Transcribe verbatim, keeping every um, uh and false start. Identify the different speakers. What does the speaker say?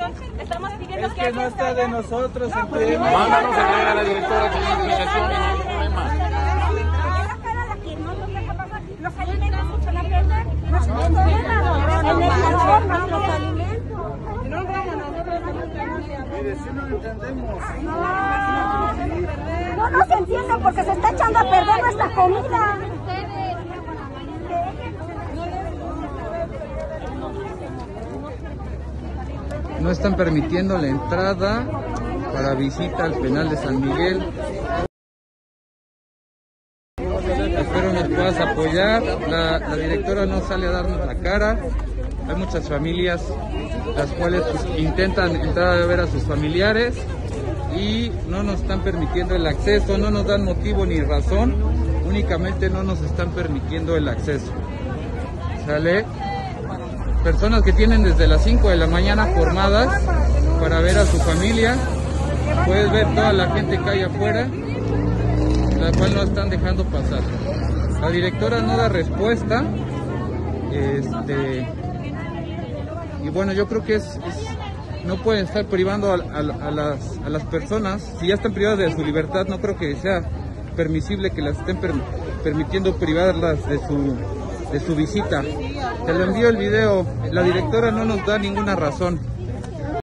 Speaker 1: Estamos pidiendo
Speaker 2: es que no está de nosotros el
Speaker 1: pues,
Speaker 2: tema.
Speaker 3: Mándanos a traer a la directora sin explicación y no hay problema.
Speaker 1: Los alimentos se echan a perder. Los alimentos.
Speaker 2: Mire, si no entendemos.
Speaker 1: No, no se entiende porque se está echando a perder nuestra comida.
Speaker 4: No están permitiendo la entrada para visita al penal de San Miguel. Espero nos puedas apoyar. La, la directora no sale a darnos la cara. Hay muchas familias las cuales pues, intentan entrar a ver a sus familiares y no nos están permitiendo el acceso, no nos dan motivo ni razón, únicamente no nos están permitiendo el acceso. ¿Sale? Personas que tienen desde las cinco de la mañana formadas para ver a su familia. Puedes ver toda la gente que hay afuera, la cual no están dejando pasar. La directora no da respuesta. Este, y bueno, yo creo que es, es no pueden estar privando a, a, a, las, a las personas. Si ya están privadas de su libertad, no creo que sea permisible que las estén per, permitiendo privarlas de su, de su visita. Te lo envío el video. La directora no nos da ninguna razón.